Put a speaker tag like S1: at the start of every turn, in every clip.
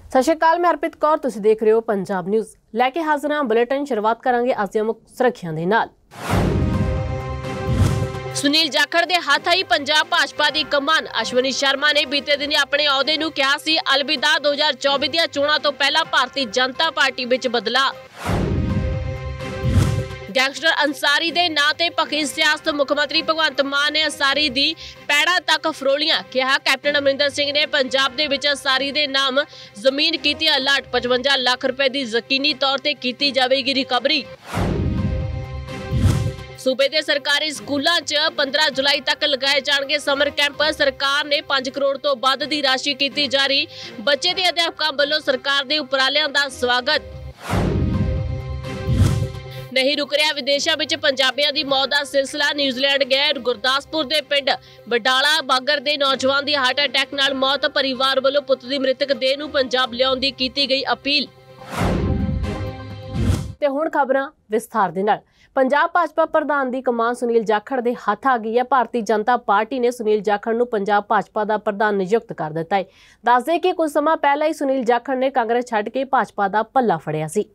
S1: सत श्री अकाल, मैं हरप्रीत कौर, तुसीं देख रहे हो पंजाब न्यूज़। लैके हाजिर हां बुलेटिन। शुरुआत करांगे अज ਦੀਆਂ ਮੁੱਖ ਸੁਰੱਖਿਆਂ ਦੇ ਨਾਲ। सुनील जाखड़ के हथ आई पंजाब भाजपा की कमान। अश्विनी शर्मा ने बीते दिन अपने अहुदे नूं कहा सी अलविदा 2024 ਦੀਆਂ ਚੋਣਾਂ ਤੋਂ ਪਹਿਲਾਂ भारतीय जनता पार्टी विच बदला। गैंगस्टर अंसारी दे नां ते भखी सियासत। मुख्यमंत्री भगवंत मान ने अंसारी दी पैड़ा तक फरोलियां। कहा कैप्टन अमरिंदर सिंह ने पंजाब दे विच अंसारी दे नाम जमीन कीती अलर्ट। 55 लाख रुपए की यकीनी तौर ते कीती जावेगी रिकवरी। सूबे के सरकारी स्कूलों च 15 जुलाई तक लगाए जाएंगे समर कैंप। सरकार ने 5 करोड़ तो वध की राशि की जारी। बच्चे के अध्यापकों वालों सरकार के उपरालियां का स्वागत। नहीं रुक रहा विदेशों में पंजाबियों की मौत का सिलसिला। न्यूजीलैंड गए गुरदासपुर के पिंड बडाला बागर के नौजवान की हार्ट अटैक नाल मौत। परिवार वालों पुत की मृतक देह नूं पंजाब लियाउण दी कीती गई अपील। ते हुण खबरां विस्तार दे नाल। पंजाब भाजपा प्रधान की कमान सुनील जाखड़ के हथ आ गई है। भारतीय जनता पार्टी ने सुनील जाखड़ नूं पंजाब भाजपा का प्रधान नियुक्त कर दिता है। दस दें कि कुछ समय पहला ही सुनील जाखड़ ने कांग्रेस छड्ड के भाजपा का पल्ला फड़िया सी।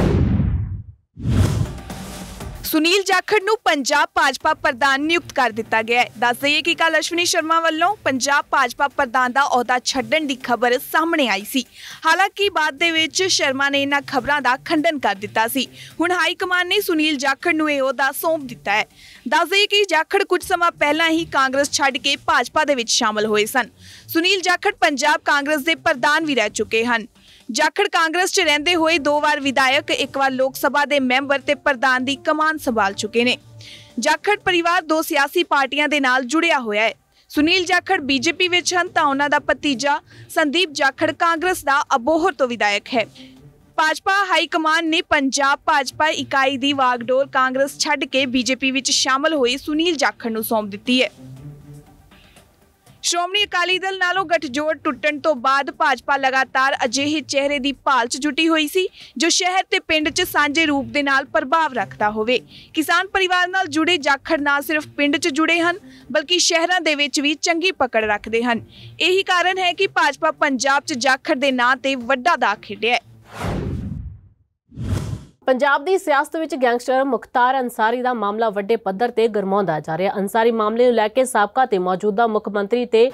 S2: सुनील जाखड़ नूं पंजाब भाजपा प्रधान नियुक्त कर दिता गया है। दस दईए कि कल अश्विनी शर्मा वालों पंजाब भाजपा प्रधान का अहुदा छड्डण की खबर सामने आई सी। हालांकि बाद दे विच शर्मा ने इन्हां खबरां का खंडन कर दिता सी। हुण हाई कमान ने सुनील जाखड़ नूं इह अहुदा सौंप दिता है। दस दईए कि जाखड़ कुछ समय पहला ही कांग्रेस छड्ड के भाजपा दे विच शामिल होए सन। सुनील जाखड़ पंजाब कांग्रेस के प्रधान भी रह चुके हैं। जाखड़ कांग्रेस च रहिंदे होए 2 बार विधायक, 1 बार लोक सभा के मैंबर ते प्रधान की कमान संभाल चुके ने। जाखड़ परिवार 2 सियासी पार्टियां दे नाल जुड़िया होया है। सुनील जाखड़ बीजेपी विच हन तां उन्हां दा भतीजा संदीप जाखड़ कांग्रेस दा अबोहर तो विधायक है। भाजपा हाई कमान ने पंजाब भाजपा इकाई दी वागडोर कांग्रेस छड्ड के बीजेपी विच शामिल होए सुनील जाखड़ नूं सौंप दित्ती है। श्रोमणी अकाली दल नालों गठजोड़ टुटण तो बाद भाजपा लगातार अजिहे चेहरे की भाल च जुटी हुई सी जो शहर ते पिंड च सांझे रूप दे नाल प्रभाव रखता होवे। किसान परिवार नाल जुड़े जाखड़ ना सिर्फ पिंड च जुड़े हन बल्कि शहरां दे विच भी चंगी पकड़ रखते हैं। यही कारण है कि भाजपा पंजाब च जाखड़ दे नां ते वड्डा दाग खेडिया है।
S1: पंजाब की सियासत में गैंगस्टर मुख्तार अंसारी का मामला वड्डे पद्धर ते गरमाउंदा जा रहा। अंसारी मामले नूं लैके साबका ते मौजूदा मुख्यमंत्री ते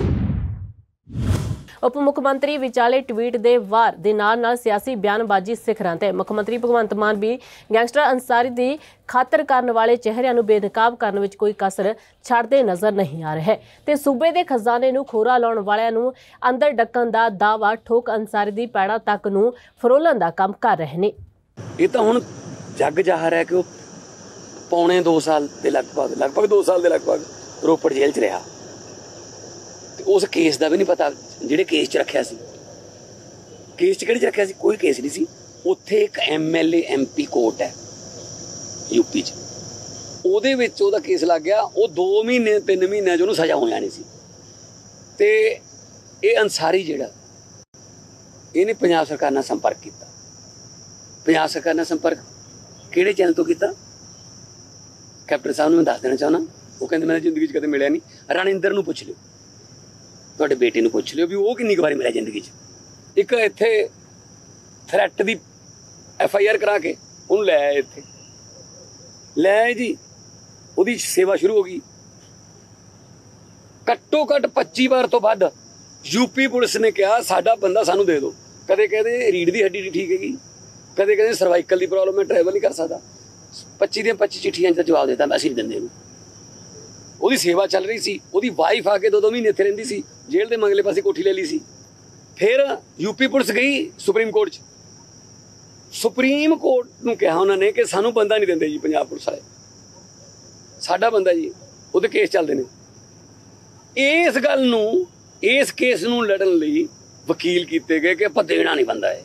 S1: उप मुख्यमंत्री विचाले ट्वीट दे वार दे नाल सियासी बयानबाजी सिखरां ते। मुख्यमंत्री भगवंत मान भी गैंगस्टर अंसारी की खातर करने वाले चेहरिਆਂ ਨੂੰ बेनकाब करने में कोई कसर छड्डदे नज़र नहीं आ रहा है ते सूबे के खजाने ਨੂੰ खोरा लाउण वालिਆਂ ਨੂੰ अंदर डक्कण दा दावा ठोक अंसारी की पैड़ा तक ਨੂੰ फरोलण दा काम कर रहे ने।
S3: ये तो हुण जग जाहिर है कि वह पौने 2 साल के लगभग 2 साल के लगभग रोपड़ जेल च रहा। उस केस का भी नहीं पता जिहड़े केस च रखिया सी। केस च किहड़े च रखिया सी? कोई केस नहीं सी। उत्थे एक MLA MP कोर्ट है यूपी च, ਉਹਦੇ ਵਿੱਚ ਉਹਦਾ केस लग गया। वो 2 महीने 3 महीने ਉਹਨੂੰ सज़ा हो जानी सी। ते ये अंसारी जिहड़ा ਇਹਨੇ पंजाब सरकार नाल संपर्क किया। पंजाब सरकार ने संपर्क किहड़े चैनल तो किया? कैप्टन साहब ने मैं दस देना चाहना। वो कहते मैंने जिंदगी कदे मिलिया नहीं। रणिंदर नूं पुछ लियो, तुहाडे बेटे नूं पुछ लियो भी वो किन्नी बारी मिलिया जिंदगी च। एक इत्थे थ्रैट दी FIR करा के उन्होंने लै आए, इत्थे लै आए जी। उहदी सेवा शुरू हो गई। घट्टो घट्ट 25 बार तो वध यूपी पुलिस ने कहा साडा बंदा सानूं दे दो। कदे कहदे रीढ़ दी हड्डी नहीं ठीक हैगी, कदे कहते सर्वाइकल की प्रॉब्लम है, ट्रैवल नहीं कर सकता। 25 ਦੀਆਂ 25 चिट्ठियां का जवाब देता मैं नहीं देंगे। ਉਹਦੀ सेवा चल रही सी। ਉਹਦੀ वाइफ आके 2-2 महीने ਇੱਥੇ ਰਹਿੰਦੀ ਸੀ। जेल के मंगले पासे कोठी ले ली सी। फिर यूपी पुलिस गई सुप्रीम कोर्ट च। सुप्रीम कोर्ट ਨੂੰ कहा उन्होंने कि सानू बंदा नहीं देंगे जी पंजाब पुलिस वाले, साडा बंदा जी। ਉਹਦੇ केस चलते हैं। इस गल नूं इस केस नूं लड़न लई वकील कीते गए कि आपां देना नहीं बंदा है।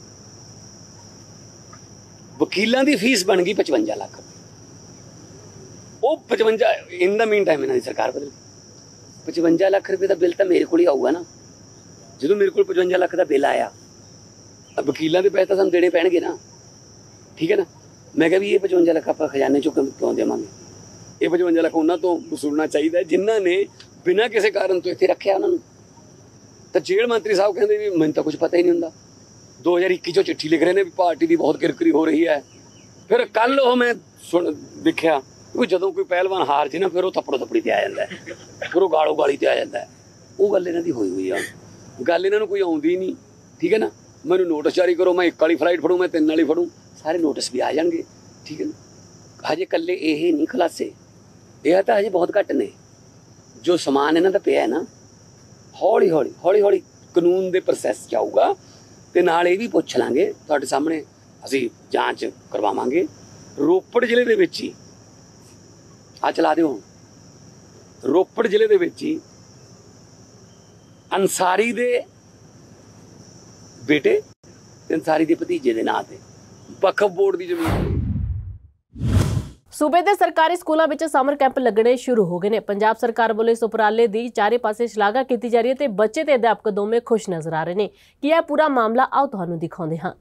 S3: वकीलों की फीस बन गई 55 लाख रुपये। वो 55 इन द मीन टाइम इन्होंने सरकार बदल गई। 55 लाख रुपये का बिल तो मेरे को ही आऊगा ना। जो मेरे को 55 लाख का बिल आया, वकीलों के पैसे तो सानूं देने पैणगे ना, ठीक है ना। मैं कहा भी ये 55 लाख आप खजाने चों क्यों देवांगे? ये 55 लाख उन्होंने तो वसूलना चाहिए जिन्होंने बिना किसी कारण तो इत्थे रखिया। उन्होंने तो जेल मंत्री साहब कहते भी मैंने तो कुछ पता ही नहीं होंदा। 2021 चो चिट्ठी लिख रहे हैं भी पार्टी की बहुत किरकिरी हो रही है। फिर कल वो मैं देखा कि ਜਦੋਂ कोई पहलवान हार जी ना फिर वो थप्पड़ो थप्पड़ी ते आ जाता है, फिर वो गालो गाली ते आ जाता है। वो गल इन्हां दी होई हुई आ, गल इन्हां नूं कोई आउंदी नहीं। ठीक है ना, मैनूं नोटिस जारी करो, मैं 1 वाली फ्लाइट फड़ूँ, मैं 3 वाली फड़ूँ, सारे नोटिस भी आ जाएंगे। ठीक है ना, हजे कल्ले ये नहीं खुलासे, यह तो हजे बहुत घट ने। जो समान इन्हां दा पिया है ना, हौली हौली कानून के प्रोसैस जाऊगा ते नाल ये भी पुछ लांगे तुहाडे सामने, असीं जांच करवावांगे। रोपड़ जिले दे विच ही आ चला दिओ, रोपड़ जिले दे विच ही अंसारी दे बेटे ते अंसारी दे भतीजे दे नां ते वक्फ बोर्ड दी जमीन।
S1: सूबे ਦੇ ਸਰਕਾਰੀ ਸਕੂਲਾਂ ਵਿੱਚ ਸਮਰ ਕੈਂਪ ਲੱਗਣੇ ਸ਼ੁਰੂ ਹੋ ਗਏ ਨੇ। ਪੰਜਾਬ ਸਰਕਾਰ ਵੱਲੋਂ ਇਸ ਉਪਰਾਲੇ ਦੀ ਚਾਰੇ ਪਾਸੇ ਸ਼ਲਾਘਾ ਕੀਤੀ ਜਾ ਰਹੀ ਹੈ ਤੇ ਬੱਚੇ ਤੇ ਅਧਿਆਪਕ ਦੋਵੇਂ ਖੁਸ਼ ਨਜ਼ਰ ਆ ਰਹੇ ਨੇ। ਕੀ ਇਹ ਪੂਰਾ ਮਾਮਲਾ ਆਓ ਤੁਹਾਨੂੰ ਦਿਖਾਉਂਦੇ ਹਾਂ।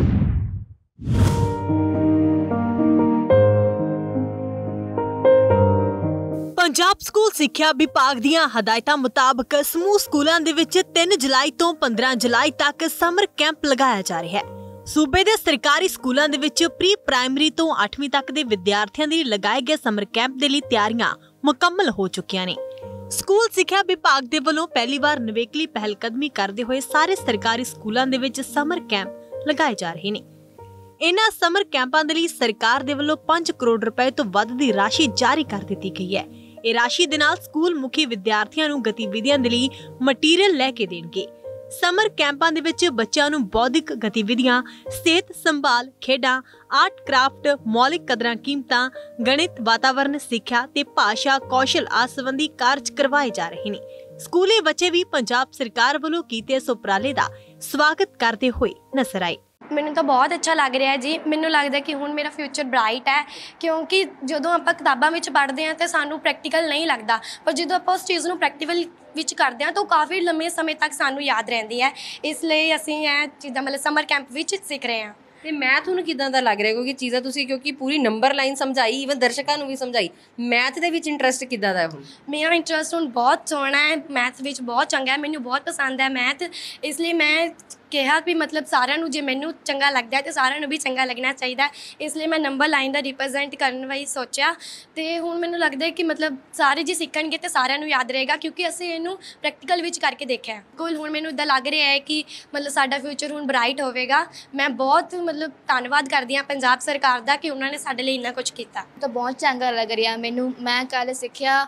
S4: ਪੰਜਾਬ ਸਕੂਲ ਸਿੱਖਿਆ ਵਿਭਾਗ ਦੀਆਂ ਹਦਾਇਤਾਂ ਮੁਤਾਬਕ ਸਮੂਹ ਸਕੂਲਾਂ ਦੇ ਵਿੱਚ 3 ਜੁਲਾਈ ਤੋਂ 15 ਜੁਲਾਈ ਤੱਕ ਸਮਰ ਕੈਂਪ ਲਗਾਇਆ ਜਾ ਰਿਹਾ ਹੈ। सूबे के सरकारी स्कूलों के विच प्री प्राइमरी तो 8वीं तक के विद्यार्थियों लिए लगाए गए समर कैंप के लिए तैयारियां मुकम्मल हो चुकियां ने। स्कूल सिक्ख्या विभाग के वलों पहली बार नवेकली पहलकदमी करते हुए सारे सरकारी स्कूलों के विच समर कैंप लगाए जा रहे हैं। इन्हां समर कैंपों के लिए सरकार के वलों 5 करोड़ रुपए तो वध दी राशि जारी कर दी गई है। यह राशि दे नाल स्कूल मुखी विद्यार्थियों नूं गतिविधियां दे लई मटीरियल लैके देणगे। समर कैंपों के विच बच्चों नूं बौद्धिक गतिविधियां, सेहत संभाल, खेडां, आर्ट क्राफ्ट, मौलिक कदरां कीमतां, गणित, वातावरण सिक्ख्या ते भाषा कौशल आदि संबंधी कार्य करवाए जा रहे हैं। स्कूली बच्चे भी पंजाब सरकार वालों कीते इस उपराले दा स्वागत करते हुए नजर आए।
S5: ਮੈਨੂੰ ਤਾਂ ਬਹੁਤ ਅੱਛਾ ਲੱਗ ਰਿਹਾ ਜੀ। ਮੈਨੂੰ ਲੱਗਦਾ ਕਿ ਹੁਣ ਮੇਰਾ ਫਿਊਚਰ ਬ੍ਰਾਈਟ ਹੈ, ਕਿਉਂਕਿ ਜਦੋਂ ਆਪਾਂ ਕਿਤਾਬਾਂ ਵਿੱਚ ਪੜ੍ਹਦੇ ਹਾਂ ਤਾਂ ਸਾਨੂੰ ਪ੍ਰੈਕਟੀਕਲ ਨਹੀਂ ਲੱਗਦਾ, ਪਰ ਜਦੋਂ ਆਪਾਂ ਉਸ ਚੀਜ਼ ਨੂੰ ਪ੍ਰੈਕਟੀਕਲ ਵਿੱਚ ਕਰਦੇ ਹਾਂ ਤਾਂ ਉਹ ਕਾਫੀ ਲੰਮੇ ਸਮੇਂ ਤੱਕ ਸਾਨੂੰ ਯਾਦ ਰਹਿੰਦੀ ਹੈ। ਇਸ ਲਈ ਅਸੀਂ ਇਹ ਚੀਜ਼ਾਂ ਮਤਲਬ ਸਮਰ ਕੈਂਪ ਵਿੱਚ ਸਿੱਖ ਰਹੇ ਹਾਂ।
S6: ਤੇ ਮੈਥ ਤੁਹਾਨੂੰ ਕਿਦਾਂ ਦਾ ਲੱਗ ਰਿਹਾ, ਕਿਉਂਕਿ ਚੀਜ਼ਾਂ ਤੁਸੀਂ ਕਿਉਂਕਿ ਪੂਰੀ ਨੰਬਰ ਲਾਈਨ ਸਮਝਾਈ, ਈਵਨ ਦਰਸ਼ਕਾਂ ਨੂੰ ਵੀ ਸਮਝਾਈ, ਮੈਥ ਦੇ ਵਿੱਚ ਇੰਟਰਸਟ ਕਿੱਦਾਂ ਦਾ ਹੈ ਹੁਣ?
S5: ਮੇਰਾ ਇੰਟਰਸਟ ਹੁਣ ਬਹੁਤ ਸੋਹਣਾ ਹੈ, ਮੈਥ ਵਿੱਚ ਬਹੁਤ ਚੰਗਾ ਹੈ, ਮੈਨੂੰ ਬਹੁਤ ਪਸੰਦ ਹੈ ਮੈਥ। ਇਸ ਲਈ ਮੈਂ ਕਿਹਾ ਵੀ ਮਤਲਬ ਸਾਰਿਆਂ ਨੂੰ ਜੇ ਮੈਨੂੰ ਚੰਗਾ ਲੱਗਦਾ ਹੈ ਤਾਂ ਸਾਰਿਆਂ ਨੂੰ ਵੀ ਚੰਗਾ ਲੱਗਣਾ ਚਾਹੀਦਾ। ਇਸ ਲਈ ਮੈਂ ਨੰਬਰ ਲਾਈਨ ਦਾ ਰਿਪਰੈਜ਼ੈਂਟ ਕਰਨ ਵਾਲੀ ਸੋਚਿਆ ਅਤੇ ਹੁਣ ਮੈਨੂੰ ਲੱਗਦਾ ਕਿ ਮਤਲਬ ਸਾਰੇ ਜੇ ਸਿੱਖਣਗੇ ਤਾਂ ਸਾਰਿਆਂ ਨੂੰ ਯਾਦ ਰਹੇਗਾ, ਕਿਉਂਕਿ ਅਸੀਂ ਇਹਨੂੰ ਪ੍ਰੈਕਟੀਕਲ ਵਿੱਚ ਕਰਕੇ ਦੇਖਿਆ। ਕੋਲ ਹੁਣ ਮੈਨੂੰ ਇੱਦਾਂ ਲੱਗ ਰਿਹਾ ਹੈ ਕਿ ਮਤਲਬ ਸਾਡਾ ਫਿਊਚਰ ਹੁਣ ਬਰਾਈਟ ਹੋਵੇਗਾ। ਮੈਂ ਬਹੁਤ ਮਤਲਬ ਧੰਨਵਾਦ ਕਰਦੀ ਹਾਂ ਪੰਜਾਬ ਸਰਕਾਰ ਦਾ ਕਿ ਉਹਨਾਂ ਨੇ ਸਾਡੇ ਲਈ ਇੰਨਾ ਕੁਛ ਕੀਤਾ।
S7: ਤਾਂ ਬਹੁਤ ਚੰਗਾ ਲੱਗ ਰਿਹਾ ਮੈਨੂੰ। ਮੈਂ ਕੱਲ੍ਹ ਸਿੱਖਿਆ,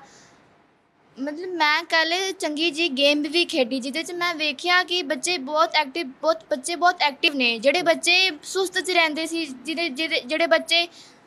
S7: ਮਤਲਬ ਮੈਂ ਕੱਲ੍ਹ ਚੰਗੀ ਜੀ ਗੇਮ ਵੀ ਖੇਡੀ ਜਿਹਦੇ 'ਚ ਮੈਂ ਵੇਖਿਆ ਕਿ ਬੱਚੇ ਬਹੁਤ ਐਕਟਿਵ ਨੇ। ਜਿਹੜੇ ਬੱਚੇ ਸੁਸਤ 'ਚ ਰਹਿੰਦੇ ਸੀ, ਜਿਹੜੇ ਬੱਚੇ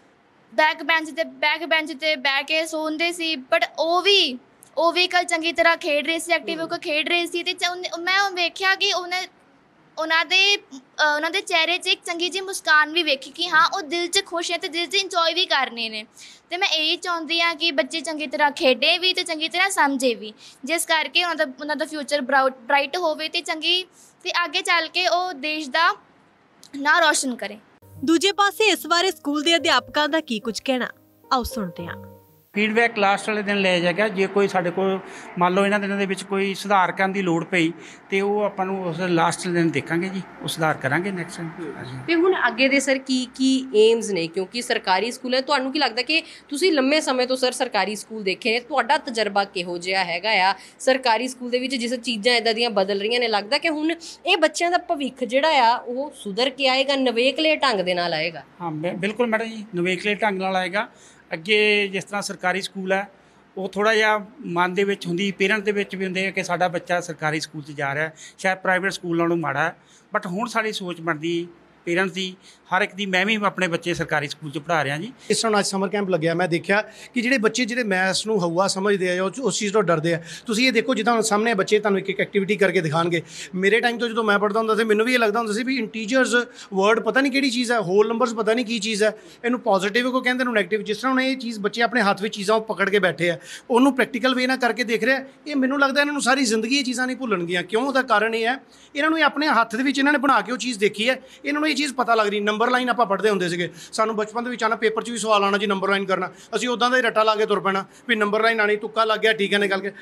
S7: ਬੈਕ ਬੈਂਚ 'ਤੇ ਬਹਿ ਕੇ ਸੌਂਦੇ ਸੀ, ਬਟ ਉਹ ਵੀ ਕੱਲ੍ਹ ਚੰਗੀ ਤਰ੍ਹਾਂ ਖੇਡ ਰਹੇ ਸੀ, ਐਕਟਿਵ ਹੋ ਕੇ ਖੇਡ ਰਹੇ ਸੀ। ਅਤੇ ਮੈਂ ਵੇਖਿਆ ਕਿ ਉਹਨਾਂ ਦੇ ਚਿਹਰੇ 'ਚ ਇੱਕ ਚੰਗੀ ਜਿਹੀ ਮੁਸਕਾਨ ਵੀ ਵੇਖੀ ਕਿ ਹਾਂ ਉਹ ਦਿਲ 'ਚ ਖੁਸ਼ ਹੈ ਅਤੇ ਦਿਲ 'ਚ ਇੰਜੋਏ ਵੀ ਕਰ ਰਹੇ ਨੇ। ਅਤੇ ਮੈਂ ਇਹੀ ਚਾਹੁੰਦੀ ਹਾਂ ਕਿ ਬੱਚੇ ਚੰਗੀ ਤਰ੍ਹਾਂ ਖੇਡੇ ਵੀ ਅਤੇ ਚੰਗੀ ਤਰ੍ਹਾਂ ਸਮਝੇ ਵੀ, ਜਿਸ ਕਰਕੇ ਉਹਨਾਂ ਦਾ ਫਿਊਚਰ ਬਰਾਈਟ ਹੋਵੇ ਅਤੇ ਅੱਗੇ ਚੱਲ ਕੇ ਉਹ ਦੇਸ਼ ਦਾ ਨਾਂ ਰੌਸ਼ਨ ਕਰੇ।
S4: ਦੂਜੇ ਪਾਸੇ ਇਸ ਬਾਰੇ ਸਕੂਲ ਦੇ ਅਧਿਆਪਕਾਂ ਦਾ ਕੀ ਕੁਝ ਕਹਿਣਾ, ਆਓ ਸੁਣਦੇ ਹਾਂ।
S8: ਫੀਡਬੈਕ ਲਾਸਟ ਵਾਲੇ ਦਿਨ ਲਿਆ ਜਾਏਗਾ। ਜੇ ਕੋਈ ਸਾਡੇ ਕੋਲ ਮੰਨ ਲਓ ਇਹਨਾਂ ਦਿਨਾਂ ਦੇ ਵਿੱਚ ਕੋਈ ਸੁਧਾਰ ਕਰਨ ਦੀ ਲੋੜ ਪਈ ਤੇ ਉਹ ਆਪਾਂ ਨੂੰ ਉਸ ਲਾਸਟ ਦਿਨ ਦੇਖਾਂਗੇ ਜੀ, ਉਹ ਸੁਧਾਰ ਕਰਾਂਗੇ ਨੈਕਸਟ ਟਾਈਮ।
S6: ਤੇ ਹੁਣ ਅੱਗੇ ਦੇ ਸਰ ਕੀ ਏਮਸ ਨੇ, ਕਿਉਂਕਿ ਸਰਕਾਰੀ ਸਕੂਲ ਹੈ, ਤੁਹਾਨੂੰ ਕੀ ਲੱਗਦਾ ਕਿ ਤੁਸੀਂ ਲੰਮੇ ਸਮੇਂ ਤੋਂ ਸਰ ਸਰਕਾਰੀ ਸਕੂਲ ਦੇਖੇ ਨੇ, ਤੁਹਾਡਾ ਤਜਰਬਾ ਕਿਹੋ ਜਿਹਾ ਹੈਗਾ ਆ ਸਰਕਾਰੀ ਸਕੂਲ ਦੇ ਵਿੱਚ ਜਿਸ ਚੀਜ਼ਾਂ ਇੱਦਾਂ ਦੀਆਂ ਬਦਲ ਰਹੀਆਂ ਨੇ? ਲੱਗਦਾ ਕਿ ਹੁਣ ਇਹ ਬੱਚਿਆਂ ਦਾ ਭਵਿੱਖ ਜਿਹੜਾ ਆ ਉਹ ਸੁਧਰ ਕੇ ਆਏਗਾ, ਨਵੇਕਲੇ ਢੰਗ ਦੇ ਨਾਲ ਆਏਗਾ?
S8: ਹਾਂ ਬਿਲਕੁਲ ਮੈਡਮ ਜੀ, ਨਵੇਕਲੇ ਢੰਗ ਨਾਲ ਆਏਗਾ। ਅੱਗੇ ਜਿਸ ਤਰ੍ਹਾਂ ਸਰਕਾਰੀ ਸਕੂਲ ਹੈ ਉਹ ਥੋੜ੍ਹਾ ਜਿਹਾ ਮਨ ਦੇ ਵਿੱਚ ਹੁੰਦੀ, ਪੇਰੈਂਟਸ ਦੇ ਵਿੱਚ ਵੀ ਹੁੰਦੇ ਕਿ ਸਾਡਾ ਬੱਚਾ ਸਰਕਾਰੀ ਸਕੂਲ 'ਚ ਜਾ ਰਿਹਾ, ਸ਼ਾਇਦ ਪ੍ਰਾਈਵੇਟ ਸਕੂਲ ਨਾਲੋਂ ਮਾੜਾ ਹੈ। ਬਟ ਹੁਣ ਸਾਡੀ ਸੋਚ ਬਣਦੀ ਪੇਰੈਂਟਸ ਦੀ, ਹਰ ਇੱਕ ਦੀ। ਮੈਂ ਵੀ ਆਪਣੇ ਬੱਚੇ ਸਰਕਾਰੀ ਸਕੂਲ 'ਚ ਪੜ੍ਹਾ ਰਿਹਾ ਜੀ।
S9: ਇਸ ਤਰ੍ਹਾਂ ਅੱਜ ਸਮਰ ਕੈਂਪ ਲੱਗਿਆ, ਮੈਂ ਦੇਖਿਆ ਕਿ ਜਿਹੜੇ ਬੱਚੇ ਜਿਹੜੇ ਮੈਥਸ ਨੂੰ ਹਊਆ ਸਮਝਦੇ ਆ ਜਾਂ ਉਸ ਚੀਜ਼ ਤੋਂ ਡਰਦੇ ਆ, ਤੁਸੀਂ ਇਹ ਦੇਖੋ ਜਿੱਦਾਂ ਸਾਹਮਣੇ ਬੱਚੇ ਤੁਹਾਨੂੰ ਇੱਕ ਐਕਟੀਵਿਟੀ ਕਰਕੇ ਦਿਖਾਣਗੇ। ਮੇਰੇ ਟਾਈਮ ਤੋਂ ਜਦੋਂ ਮੈਂ ਪੜ੍ਹਦਾ ਹੁੰਦਾ ਸੀ ਮੈਨੂੰ ਵੀ ਇਹ ਲੱਗਦਾ ਹੁੰਦਾ ਸੀ ਵੀ ਇੰਟੀਜਰਸ ਵਰਡ ਪਤਾ ਨਹੀਂ ਕਿਹੜੀ ਚੀਜ਼ ਹੈ, ਹੋਲ ਨੰਬਰਸ ਪਤਾ ਨਹੀਂ ਕੀ ਚੀਜ਼ ਹੈ, ਇਹਨੂੰ ਪੋਜ਼ੀਟਿਵ ਕੋ ਕਹਿੰਦੇ ਨੂੰ ਨੈਗੇਟਿਵ। ਜਿਸ ਤਰ੍ਹਾਂ ਹੁਣ ਇਹ ਚੀਜ਼ ਬੱਚੇ ਆਪਣੇ ਹੱਥ ਵਿੱਚ ਚੀਜ਼ਾਂ ਪਕੜ ਕੇ ਬੈਠੇ ਆ, ਉਹਨੂੰ ਪ੍ਰੈਕਟੀਕਲ ਵੇ ਨਾਲ ਕਰਕੇ ਦੇਖ ਰਿਹਾ। ਇਹ ਮੈਨੂੰ ਲੱਗਦਾ ਇਹਨਾਂ ਨੂੰ ਸਾਰੀ ਜ਼ਿੰਦਗੀ ਇਹ ਚੀਜ਼ਾਂ ਨਹੀਂ ਭੁੱਲਣਗੀਆਂ। ਕਿਉਂ? ਉਹਦਾ ਕਾਰਨ ਇਹ ਹੈ ਇਹਨਾਂ ਨੂੰ ਆਪਣੇ ਹੱਥ ਦੇ ਵਿੱਚ ਇਹਨਾਂ ਨੇ ਬਣਾ ਕੇ ਉਹ ਚੀਜ਼ ਦੇਖੀ ਹੈ, ਇਹਨਾਂ ਨੂੰ ਇਹ ਚੀਜ਼ ਪਤਾ ਲੱਗ ਰਹੀ। ਨੰਬਰ ਲਾਈਨ ਆਪਾਂ ਪੜ੍ਹਦੇ ਹੁੰਦੇ ਸੀਗੇ, ਸਾਨੂੰ ਬਚਪਨ ਦੇ ਵਿੱਚ ਆਉਣਾ, ਪੇਪਰ 'ਚ ਵੀ ਸਵਾਲ ਆਉਣਾ ਜੀ ਨੰਬਰ ਲਾਈਨ ਕਰਨਾ, ਅਸੀਂ ਉੱਦਾਂ ਦਾ ਹੀ ਰੱਟਾ ਲਾ ਕੇ ਤੁਰ ਪੈਣਾ ਵੀ ਨੰਬਰ ਲਾਈਨ ਆਉਣੀ, ਤੁੱਕਾ ਲੱਗ ਗਿਆ, ਠੀਕ ਹੈ ਨਿਕਲ ਕੇ।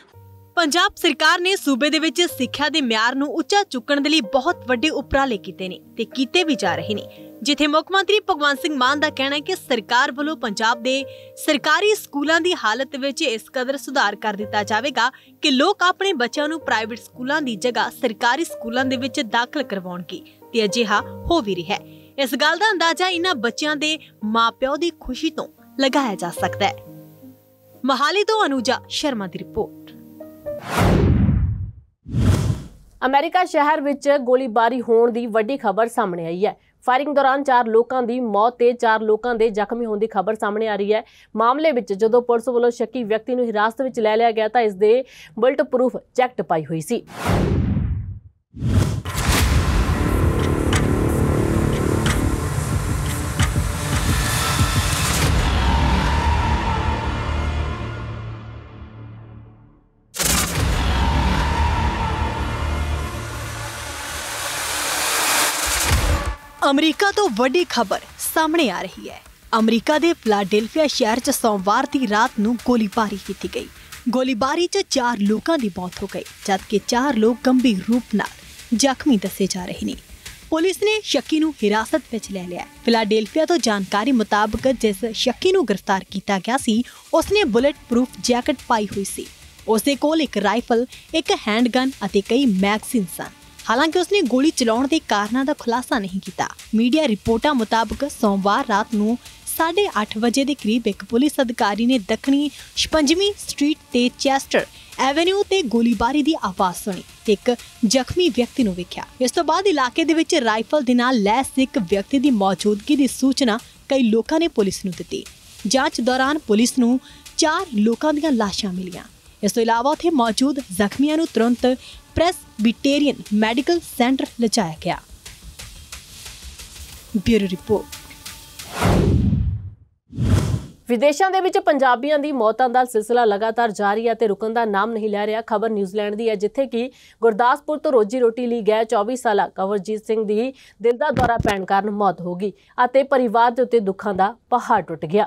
S4: ਪੰਜਾਬ ਸਰਕਾਰ ਨੇ ਸੂਬੇ ਦੇ ਵਿੱਚ ਸਿੱਖਿਆ ਦੇ ਮਿਆਰ ਨੂੰ ਉੱਚਾ ਚੁੱਕਣ ਦੇ ਲਈ ਬਹੁਤ ਵੱਡੇ ਉਪਰਾਲੇ ਕੀਤੇ ਨੇ ਤੇ ਕੀਤੇ ਵੀ ਜਾ ਰਹੇ ਨੇ, ਜਿੱਥੇ ਮੁੱਖ ਮੰਤਰੀ ਭਗਵੰਤ ਸਿੰਘ ਮਾਨ ਦਾ ਕਹਿਣਾ ਹੈ ਕਿ ਸਰਕਾਰ ਵੱਲੋਂ ਪੰਜਾਬ ਦੇ ਸਰਕਾਰੀ ਸਕੂਲਾਂ ਦੀ ਹਾਲਤ ਵਿੱਚ ਇਸ ਕਦਰ ਸੁਧਾਰ ਕਰ ਦਿੱਤਾ ਜਾਵੇਗਾ ਕਿ ਲੋਕ ਆਪਣੇ ਬੱਚਿਆਂ ਨੂੰ ਪ੍ਰਾਈਵੇਟ ਸਕੂਲਾਂ ਦੀ ਜਗ੍ਹਾ ਸਰਕਾਰੀ ਸਕੂਲਾਂ ਦੇ ਵਿੱਚ ਦਾਖਲ ਕਰਵਾਉਣਗੇ ਤੇ ਅਜਿਹਾ ਹੋ ਵੀ ਰਿਹਾ ਹੈ। ਇਸ ਗੱਲ ਦਾ ਅੰਦਾਜ਼ਾ ਇਹਨਾਂ ਬੱਚਿਆਂ ਦੇ ਮਾਪਿਆਂ ਦੀ ਖੁਸ਼ੀ ਤੋਂ ਲਗਾਇਆ ਜਾ ਸਕਦਾ ਹੈ। ਮਹਾਲੀ ਤੋਂ ਅਨੂਜਾ ਸ਼ਰਮਾ ਦੀ ਰਿਪੋਰਟ।
S1: ਅਮਰੀਕਾ ਸ਼ਹਿਰ ਵਿੱਚ ਗੋਲੀਬਾਰੀ ਹੋਣ ਦੀ ਵੱਡੀ ਖਬਰ ਸਾਹਮਣੇ ਆਈ ਹੈ। ਫਾਇਰਿੰਗ ਦੌਰਾਨ 4 ਲੋਕਾਂ ਦੀ ਮੌਤ ਤੇ 4 ਲੋਕਾਂ ਦੇ ਜ਼ਖਮੀ ਹੋਣ ਦੀ ਖਬਰ ਸਾਹਮਣੇ ਆ ਰਹੀ ਹੈ। ਮਾਮਲੇ ਵਿੱਚ ਜਦੋਂ ਪੁਲਿਸ ਵੱਲੋਂ ਸ਼ੱਕੀ ਵਿਅਕਤੀ ਨੂੰ ਹਿਰਾਸਤ ਵਿੱਚ ਲੈ ਲਿਆ ਗਿਆ ਤਾਂ ਇਸ ਦੇ ਬੁਲਟ ਪ੍ਰੂਫ ਜੈਕਟ ਪਾਈ ਹੋਈ ਸੀ।
S4: ਅਮਰੀਕਾ ਤੋਂ ਵੱਡੀ ਖਬਰ ਸਾਹਮਣੇ ਆ ਰਹੀ ਹੈ। ਅਮਰੀਕਾ ਦੇ ਫਿਲਾਡੈਲਫੀਆ ਸ਼ਹਿਰ 'ਚ ਸੋਮਵਾਰ ਦੀ ਰਾਤ ਨੂੰ ਗੋਲੀਬਾਰੀ ਕੀਤੀ ਗਈ। ਗੋਲੀਬਾਰੀ 'ਚ 4 ਲੋਕਾਂ ਦੀ ਮੌਤ ਹੋ ਗਈ, ਜਦਕਿ 4 ਲੋਕ ਗੰਭੀਰ ਰੂਪ ਨਾਲ ਜ਼ਖਮੀ ਦੱਸੇ ਜਾ ਰਹੇ ਨੇ। ਪੁਲਿਸ ਨੇ ਸ਼ੱਕੀ ਨੂੰ ਹਿਰਾਸਤ ਵਿੱਚ ਲੈ ਲਿਆ। ਫਿਲਾਡੈਲਫੀਆ ਤੋਂ ਜਾਣਕਾਰੀ ਮੁਤਾਬਕ ਜਿਸ ਸ਼ੱਕੀ ਨੂੰ ਗ੍ਰਿਫਤਾਰ ਕੀਤਾ ਗਿਆ ਸੀ, ਉਸਨੇ ਬੁਲਟ ਪ੍ਰੂਫ ਜੈਕਟ ਪਾਈ ਹੋਈ ਸੀ। ਉਸਦੇ ਕੋਲ ਇੱਕ ਰਾਈਫਲ, ਇੱਕ ਹੈਂਡਗਨ ਅਤੇ ਕਈ ਮੈਗਜ਼ੀਨ ਸਨ। ਹਾਲਾਂਕਿ ਉਸਨੇ ਗੋਲੀ ਚਲਾਉਣ ਦੇ ਕਾਰਨਾਂ ਦਾ ਖੁਲਾਸਾ ਨਹੀਂ ਕੀਤਾ। ਮੀਡੀਆ ਰਿਪੋਰਟਾਂ ਮੁਤਾਬਕ ਸੋਮਵਾਰ ਰਾਤ ਨੂੰ 8:30 ਵਜੇ ਦੇ ਕਰੀਬ ਇੱਕ ਪੁਲਿਸ ਅਧਿਕਾਰੀ ਨੇ ਦੱਖਣੀ 56ਵੀਂ ਸਟਰੀਟ ਤੇ ਚੈਸਟਰ ਐਵੇਨਿਊ ਤੇ ਗੋਲੀਬਾਰੀ ਦੀ ਆਵਾਜ਼ ਸੁਣੀ ਤੇ ਇੱਕ ਜ਼ਖਮੀ ਵਿਅਕਤੀ ਨੂੰ ਵੇਖਿਆ। ਇਸ ਤੋਂ ਬਾਅਦ ਇਲਾਕੇ ਦੇ ਵਿੱਚ ਰਾਈਫਲ ਦੇ ਨਾਲ ਲੈਸ ਇੱਕ ਵਿਅਕਤੀ ਦੀ ਮੌਜੂਦਗੀ ਦੀ ਸੂਚਨਾ ਕਈ ਲੋਕਾਂ ਨੇ ਪੁਲਿਸ ਨੂੰ ਦਿੱਤੀ। ਜਾਂਚ ਦੌਰਾਨ ਪੁਲਿਸ ਨੂੰ 4 ਲੋਕਾਂ ਦੀਆਂ ਲਾਸ਼ਾਂ ਮਿਲੀਆਂ। ਇਸ ਤੋਂ ਇਲਾਵਾ ਉੱਥੇ ਮੌਜੂਦ ਜ਼ਖਮੀਆਂ ਨੂੰ ਤੁਰੰਤ ਪ੍ਰੈਸਬਿਟੇਰੀਅਨ ਮੈਡੀਕਲ ਸੈਂਟਰ ਲਿਜਾਇਆ ਗਿਆ। Bureau report.
S1: ਵਿਦੇਸ਼ਾਂ ਦੇ ਵਿੱਚ ਪੰਜਾਬੀਆਂ ਦੀ ਮੌਤਾਂ ਦਾ ਸਿਲਸਿਲਾ ਲਗਾਤਾਰ ਜਾਰੀ ਹੈ ਤੇ ਰੁਕਣ ਦਾ ਨਾਮ ਨਹੀਂ ਲੈ ਰਿਹਾ। ਖਬਰ ਨਿਊਜ਼ੀਲੈਂਡ ਦੀ ਹੈ, ਜਿੱਥੇ ਕਿ ਗੁਰਦਾਸਪੁਰ ਤੋਂ ਰੋਜੀ ਰੋਟੀ ਲਈ ਗਏ 24 ਸਾਲਾ ਕੰਵਰਜੀਤ ਸਿੰਘ ਦੀ ਦਿਲ ਦਾ ਦੌਰਾ ਪੈਣ ਕਾਰਨ ਮੌਤ ਹੋ ਗਈ ਅਤੇ ਪਰਿਵਾਰ ਦੇ ਉੱਤੇ ਦੁੱਖਾਂ ਦਾ ਪਹਾੜ ਟੁੱਟ ਗਿਆ।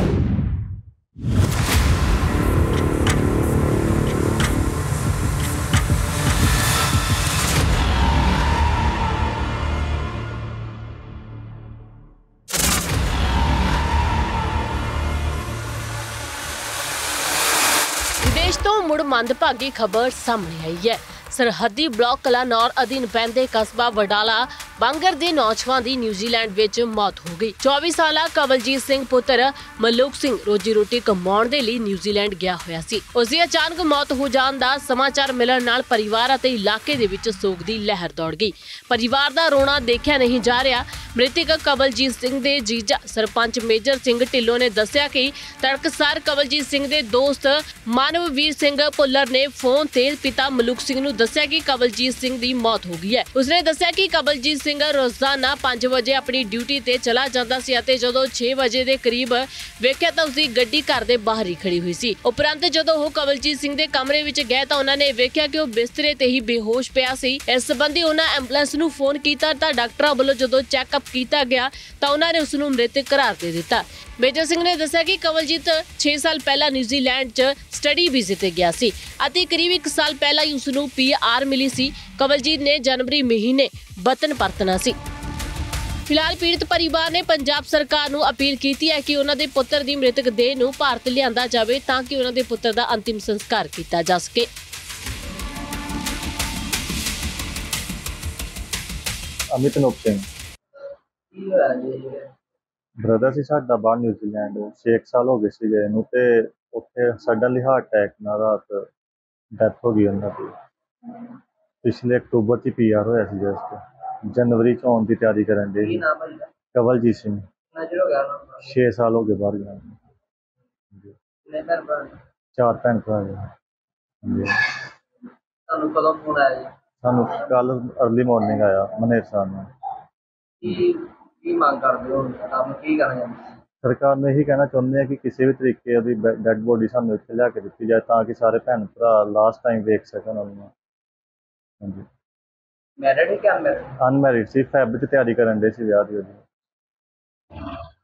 S1: ਵਿਦੇਸ਼ ਤੋਂ ਮੁੜ ਮੰਦਭਾਗੀ ਖਬਰ ਸਾਹਮਣੇ ਆਈ ਹੈ। ਸਰਹੱਦੀ ਬਲਾਕ ਕਲਾਨੌਰ ਅਧੀਨ ਪੈਂਦੇ ਕਸਬਾ ਵਡਾਲਾ ਬਾਂਗਰ ਦੇ ਨੌਜਵਾਨ ਦੀ ਨਿਊਜ਼ੀਲੈਂਡ ਵਿੱਚ ਮੌਤ ਹੋ ਗਈ। 24 ਸਾਲਾ ਕਵਲਜੀਤ ਸਿੰਘ ਪੁੱਤਰ ਮਲੂਕ ਸਿੰਘ ਰੋਜੀ ਰੋਟੀ ਕਮਾਉਣ ਦੇ ਲਈ ਨਿਊਜ਼ੀਲੈਂਡ ਗਿਆ ਹੋਇਆ ਸੀ। ਉਸ ਦੀ ਅਚਾਨਕ ਮੌਤ ਹੋ ਜਾਣ ਦਾ ਸਮਾਚਾਰ ਮਿਲਣ ਨਾਲ ਪਰਿਵਾਰ ਅਤੇ ਇਲਾਕੇ ਦੇ ਵਿੱਚ ਸੋਗ ਦੀ ਲਹਿਰ ਦੌੜ ਗਈ। ਪਰਿਵਾਰ ਦਾ ਰੋਣਾ ਦੇਖਿਆ ਨਹੀਂ ਜਾ ਰਿਹਾ। ਮ੍ਰਿਤਕ ਕਵਲਜੀਤ ਸਿੰਘ ਦੇ ਜੀਜਾ ਸਰਪੰਚ ਮੇਜਰ ਸਿੰਘ ਢਿੱਲੋਂ ਨੇ ਦੱਸਿਆ ਕਿ ਤੜਕਸਾਰ ਕਵਲਜੀਤ ਸਿੰਘ ਦੇ ਦੋਸਤ ਮਾਨਵਵੀਰ ਸਿੰਘ ਭੁੱਲਰ ਨੇ ਫੋਨ ਤੇ ਪਿਤਾ ਮਲੂਕ ਸਿੰਘ ਨੂੰ ਦੱਸਿਆ ਕਿ ਕਵਲਜੀਤ ਸਿੰਘ ਦੀ ਮੌਤ ਹੋ ਗਈ ਹੈ। ਉਸਨੇ ਦੱਸਿਆ ਕਿ ਕਵਲਜੀਤ ਸਿੰਘ ਰੋਜ਼ਾਨਾ 5 ਵਜੇ ਆਪਣੀ ਡਿਊਟੀ ਤੇ ਚਲਾ ਜਾਂਦਾ ਸੀ ਅਤੇ ਜਦੋਂ 6 ਵਜੇ ਦੇ ਕਰੀਬ ਵੇਖਿਆ ਤਾਂ ਉਸਦੀ ਗੱਡੀ ਘਰ ਦੇ ਬਾਹਰ ਹੀ ਖੜੀ ਹੋਈ ਸੀ। ਉਪਰੰਤ ਜਦੋਂ ਉਹ ਕਵਲਜੀਤ ਸਿੰਘ ਦੇ ਕਮਰੇ ਵਿੱਚ ਗਏ ਤਾਂ ਉਹਨਾਂ ਨੇ ਵੇਖਿਆ ਕਿ ਉਹ ਬਿਸਤਰੇ ਤੇ ਹੀ ਬੇਹੋਸ਼ ਪਿਆ ਸੀ। ਇਸ ਸੰਬੰਧੀ ਉਹਨਾਂ ਐਂਬੂਲੈਂਸ ਨੂੰ ਫੋਨ ਕੀਤਾ ਤਾਂ ਡਾਕਟਰਾਂ ਵੱਲੋਂ ਜਦੋਂ ਚੈੱਕਅਪ ਕੀਤਾ ਗਿਆ ਤਾਂ ਉਹਨਾਂ ਨੇ ਉਸ ਨੂੰ ਮ੍ਰਿਤਕ ਕਰਾਰ ਦੇ ਦਿੱਤਾ। ਮੇਜਰ ਸਿੰਘ ਨੇ ਦੱਸਿਆ ਕਿ ਕਵਲਜੀਤ 6 ਸਾਲ ਪਹਿਲਾਂ ਨਿਊਜ਼ੀਲੈਂਡ 'ਚ ਸਟੱਡੀ ਵੀਜ਼ੇ ਤੇ ਗਿਆ ਸੀ ਅਤੇ ਕਰੀਬ 1 ਸਾਲ ਪਹਿਲਾਂ ਹੀ ਉਸ ਨੂੰ PR ਮਿਲੀ ਸੀ। ਕਵਲਜੀਤ ਨੇ ਜਨਵਰੀ ਮਹੀਨੇ ਵਤਨ ਪਰਤਣਾ ਸੀ। ਫਿਲਹਾਲ ਪੀੜਤ ਪਰਿਵਾਰ ਨੇ ਪੰਜਾਬ ਸਰਕਾਰ ਨੂੰ ਅਪੀਲ ਕੀਤੀ ਹੈ ਕਿ ਉਹਨਾਂ ਦੇ ਪੁੱਤਰ ਦੀ ਮ੍ਰਿਤਕ ਦੇਹ ਨੂੰ ਭਾਰਤ ਲਿਆਂਦਾ ਜਾਵੇ ਤਾਂ ਕਿ ਉਹਨਾਂ ਦੇ ਪੁੱਤਰ ਦਾ ਅੰਤਿਮ ਸੰਸਕਾਰ ਕੀਤਾ ਜਾ ਸਕੇ।
S10: ਅਮਿਤ ਨੋਪ ਸਿੰਘ ਬ੍ਰਦਰ ਸੀ ਸਾਡਾ ਬਾਹਰ ਨਿਊਜ਼ੀਲੈਂਡ 6 ਸਾਲ ਹੋ ਗਏ ਸੀ ਗਏ ਨੂੰ ਤੇ ਉੱਥੇ ਸਡਨਲੀ ਹਾਰਟ ਅਟੈਕ ਨਾਲ ਰਾਤ ਡੈਥ ਹੋ ਗਈ ਉਹਨਾਂ ਦੀ। ਪਿਛਲੇ ਅਕਤੂਬਰ 'ਚ PR ਹੋਇਆ ਸੀ। ਜਸਟ ਜਨਵਰੀ 'ਚ ਆਉਣ ਦੀ ਤਿਆਰੀ ਕਰਨ ਦੇ ਸੀ। ਕਵਲਜੀਤ ਸਿੰਘ 6 ਸਾਲ ਹੋ ਗਏ ਬਾਹਰ ਗਏ। 4 ਭੈਣ ਭਰਾ ਜੀ।
S11: ਤੁਹਾਨੂੰ ਕਦੋਂ ਫੋਨ ਆਇਆ ਜੀ?
S10: ਸਾਨੂੰ ਕੱਲ ਅਰਲੀ ਮਾਰਨਿੰਗ ਆਇਆ ਮਨੇਰ ਸਾਹਿਬ ਨੂੰ।
S11: ਕੀ ਮੰਗ ਕਰਦੇ ਹੋ? ਕੰਮ ਕੀ ਕਰਨਾ ਚਾਹੁੰਦੇ?
S10: ਸਰਕਾਰ ਨੂੰ ਇਹੀ ਕਹਿਣਾ ਚਾਹੁੰਦੇ ਆ ਕਿ ਕਿਸੇ ਵੀ ਤਰੀਕੇ ਉਹਦੀ ਡੈਡ ਬੋਡੀ ਸਾਨੂੰ ਇੱਥੇ ਲਿਆ ਕੇ ਦਿੱਤੀ ਜਾਏ ਤਾਂ ਕਿ ਸਾਰੇ ਭੈਣ ਭਰਾ ਲਾਸਟ ਟਾਈਮ ਵੇਖ ਸਕਣ ਉਹਨੂੰ। ਹਾਂਜੀ।
S11: ਮੈਰਿਡ ਹੈ ਕਿ ਅਨਮੈਰਿਡ?
S10: ਅਨਮੈਰਿਡ ਸੀ। ਫੈਬ 'ਚ ਤਿਆਰੀ ਕਰਨ ਦੇ ਸੀ ਵਿਆਹ ਦੀ ਉਹਦੀ।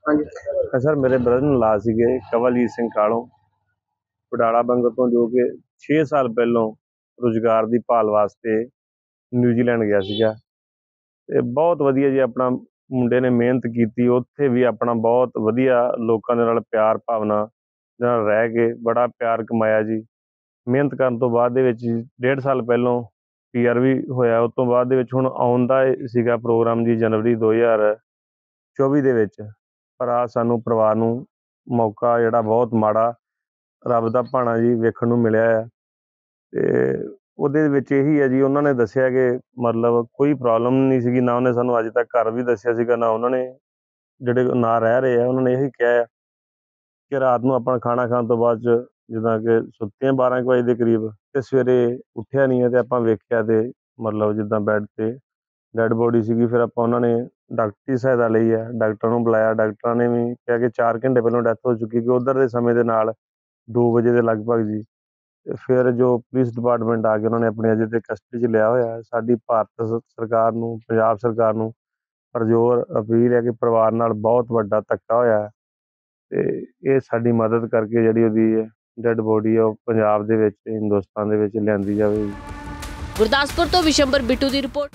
S11: ਹਾਂਜੀ
S12: ਸਰ ਮੇਰੇ ਬ੍ਰਦਰ ਨੂੰ ਲਾ ਸੀਗੇ ਕਵਲਜੀਤ ਸਿੰਘ ਕਾਲੋਂ ਵਡਾਲਾ ਬੰਗਰ ਤੋਂ, ਜੋ ਕਿ 6 साल पहलों रोजगार की भाल वास्ते न्यूजीलैंड गया सीगा ते बहुत वधिया जी अपना मुंडे ने मेहनत की। उत्थे भी अपना बहुत वधिया लोकां दे नाल प्यार भावना दे नाल रह के बड़ा प्यार कमाया जी। मेहनत करन तो बाद दे विच 1.5 साल पहलों PR भी होया। उस तो बाद दे विच हुण आउण दा सीगा प्रोग्राम जी जनवरी 2024 दे विच, पर आ सानूं परिवार नूं मौका जिहड़ा बहुत माड़ा रब दा भाणा जी वेखण नूं मिलिया है। ते ਉਹਦੇ ਵਿੱਚ ਇਹੀ ਹੈ ਜੀ, ਉਹਨਾਂ ਨੇ ਦੱਸਿਆ ਕਿ ਮਤਲਬ ਕੋਈ ਪ੍ਰੋਬਲਮ ਨਹੀਂ ਸੀਗੀ, ਨਾ ਉਹਨੇ ਸਾਨੂੰ ਅੱਜ ਤੱਕ ਘਰ ਵੀ ਦੱਸਿਆ ਸੀਗਾ, ਨਾ ਉਹਨਾਂ ਨੇ ਜਿਹੜੇ ਨਾਲ ਰਹਿ ਰਹੇ ਆ ਉਹਨਾਂ ਨੇ ਇਹੀ ਕਿਹਾ ਕਿ ਰਾਤ ਨੂੰ ਆਪਣਾ ਖਾਣਾ ਖਾਣ ਤੋਂ ਬਾਅਦ 'ਚ ਜਿੱਦਾਂ ਕਿ ਸੁੱਤੇ 12 ਕੁ ਵਜੇ ਦੇ ਕਰੀਬ ਅਤੇ ਸਵੇਰੇ ਉੱਠਿਆ ਨਹੀਂ ਹੈ ਅਤੇ ਆਪਾਂ ਵੇਖਿਆ ਅਤੇ ਮਤਲਬ ਜਿੱਦਾਂ ਬੈੱਡ 'ਤੇ ਡੈਡ ਬੋਡੀ ਸੀਗੀ। ਫਿਰ ਆਪਾਂ ਉਹਨਾਂ ਨੇ ਡਾਕਟਰੀ ਸਹਾਇਤਾ ਲਈ ਹੈ, ਡਾਕਟਰਾਂ ਨੂੰ ਬੁਲਾਇਆ। ਡਾਕਟਰਾਂ ਨੇ ਵੀ ਕਿਹਾ ਕਿ 4 ਘੰਟੇ ਪਹਿਲਾਂ ਡੈਥ ਹੋ ਚੁੱਕੀ, ਕਿ ਉੱਧਰ ਦੇ ਸਮੇਂ ਦੇ ਨਾਲ 2 ਵਜੇ ਦੇ ਲਗਭਗ ਜੀ। ਤੇ ਫਿਰ ਜੋ ਪੁਲਿਸ ਡਿਪਾਰਟਮੈਂਟ ਆ ਕੇ ਉਹਨਾਂ ਨੇ ਆਪਣੀ ਅਜੇ ਤੇ ਕਸਟਡੀ 'ਚ ਲਿਆ ਹੋਇਆ। ਸਾਡੀ ਭਾਰਤ ਸਰਕਾਰ ਨੂੰ, ਪੰਜਾਬ ਸਰਕਾਰ ਨੂੰ ਪਰਜੋਰ ਅਪੀਲ ਹੈ ਕਿ ਪਰਿਵਾਰ ਨਾਲ ਬਹੁਤ ਵੱਡਾ ਧੱਕਾ ਹੋਇਆ ਅਤੇ ਇਹ ਸਾਡੀ ਮਦਦ ਕਰਕੇ ਜਿਹੜੀ ਉਹਦੀ ਡੈਡ ਬੋਡੀ ਆ ਉਹ ਪੰਜਾਬ ਦੇ ਵਿੱਚ, ਹਿੰਦੁਸਤਾਨ ਦੇ ਵਿੱਚ ਲਿਆਂਦੀ ਜਾਵੇ।
S1: ਗੁਰਦਾਸਪੁਰ ਤੋਂ ਵਿਸ਼ੰਬਰ ਬਿੱਟੂ ਦੀ ਰਿਪੋਰਟ।